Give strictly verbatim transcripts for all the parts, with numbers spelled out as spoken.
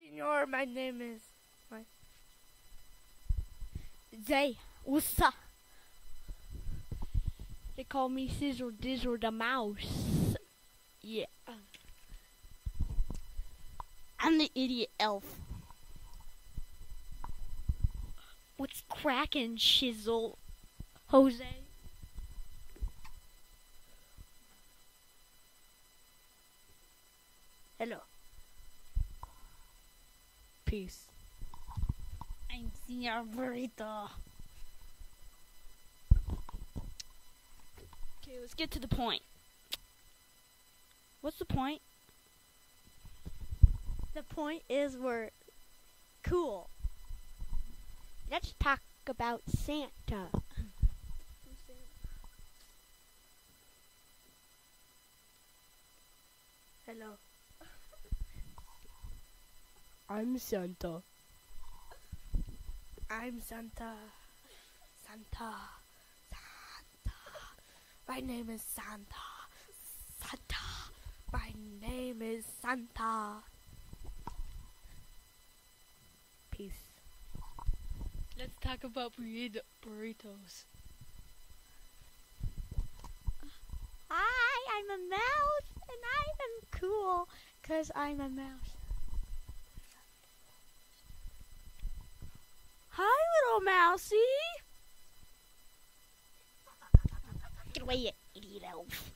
Senor, my name is... My... They, usa. They call me Sizzle Dizzle the Mouse. Yeah. I'm the idiot elf. What's crackin', Shizzle? Jose? Hello. Peace. I'm Senor Burrito. Okay, let's get to the point. What's the point? The point is we're cool. Let's talk about Santa. Hello. I'm Santa. I'm Santa. Santa. Santa. My name is Santa. Santa. My name is Santa. Peace. Let's talk about burrito burritos. Hi, I'm a mouse, and I am cool, cause I'm a mouse. Hi, little mousy. Get away, you idiot elf.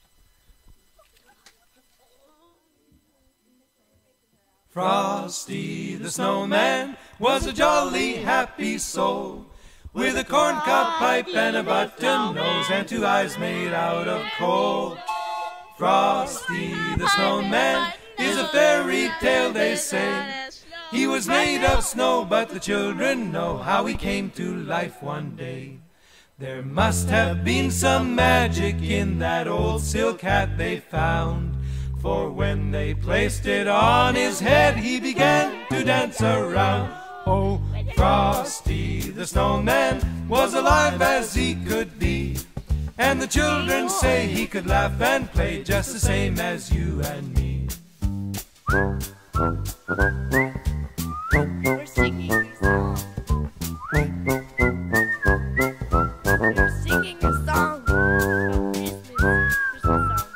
Frosty the Snowman was a jolly happy soul, with a corncob pipe and a button nose and two eyes made out of coal. Frosty the Snowman is a fairy tale, they say. He was made of snow, but the children know how he came to life one day. There must have been some magic in that old silk hat they found, for when they placed it on his head, he began to dance around. Oh, Frosty the Snowman was alive as he could be, and the children say he could laugh and play just the same as you and me. We're singing a song. We're singing a song. A Christmas, Christmas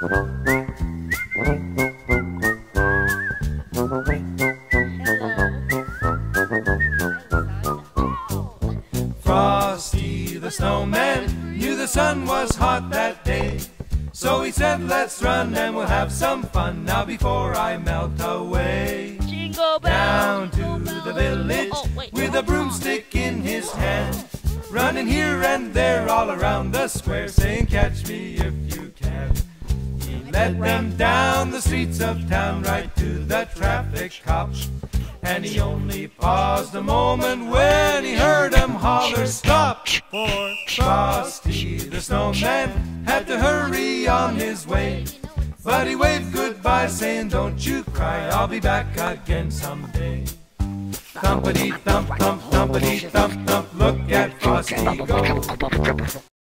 song. Frosty the Snowman knew the sun was hot that day, so he said, let's run and we'll have some fun now before I melt away. Jingle Down to the village with a broomstick in his hand, running here and there all around the square, saying, catch me if you can. He led them down the streets of town right to the traffic cop, and he only paused a moment when he heard him holler, stop! For Frosty the Snowman had to hurry on his way, but he waved goodbye saying, don't you cry, I'll be back again someday. Thumpity thump thump thumpity thump thump, look at Frosty go.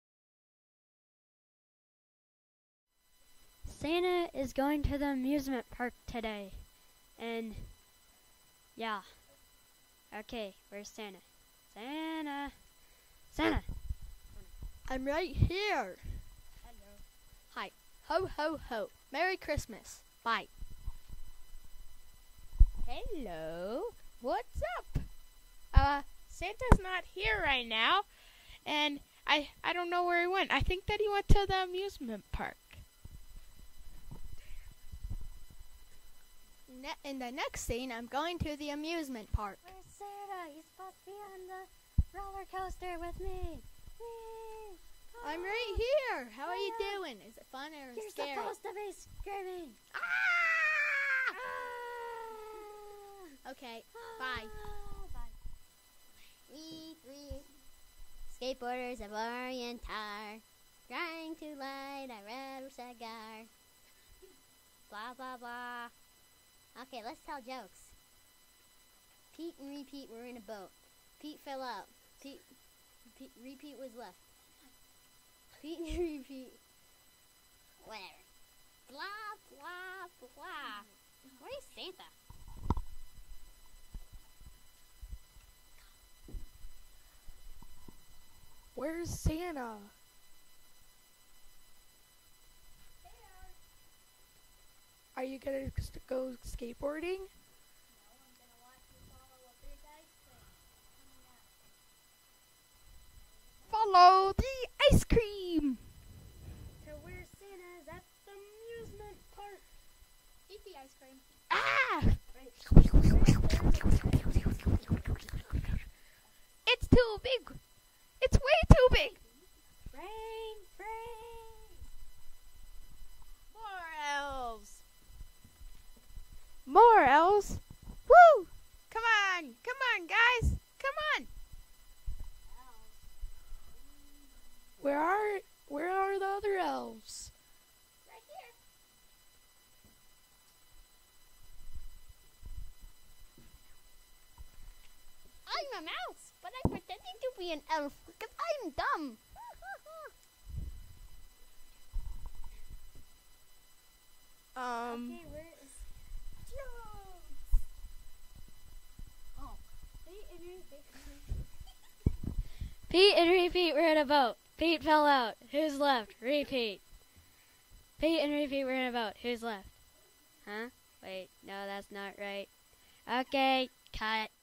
Santa is going to the amusement park today, and yeah. Okay, where's Santa? Santa! Santa! I'm right here. Hello. Hi. Ho, ho, ho. Merry Christmas. Bye. Hello. What's up? Uh, Santa's not here right now, and I I don't know where he went. I think that he went to the amusement park. Ne- in the next scene, I'm going to the amusement park. Where's Santa? He's supposed to be on the roller coaster with me. Whee! I'm right here. How are you doing? Is it fun or You're scary? supposed to be screaming. Ah! Ah! Okay, bye. Ah, bye. We three skateboarders of Orient are trying to light a red cigar. Blah, blah, blah. Okay, let's tell jokes. Pete and Repeat were in a boat. Pete fell out. Pete, Pete Repeat was left. Pete and Repeat. Whatever. Blah, blah, blah. Where's Santa? where's Santa? Are you gonna s- go skateboarding? Follow the ice cream. To where Santa's at the amusement park. Eat the ice cream. Ah! Right. It's too big. It's way too big. Rain, rain. More elves. More elves. Woo! Come on, come on, guys, come on. Where are where are the other elves? Right here. I'm a mouse, but I'm pretending to be an elf because I'm dumb. Um. Okay, where is Jones? Oh, they introduced. Pete and Repeat were in a boat. Pete fell out. Who's left? Repeat. Pete and Repeat were in a boat. Who's left? Huh? Wait, no, that's not right. Okay, cut.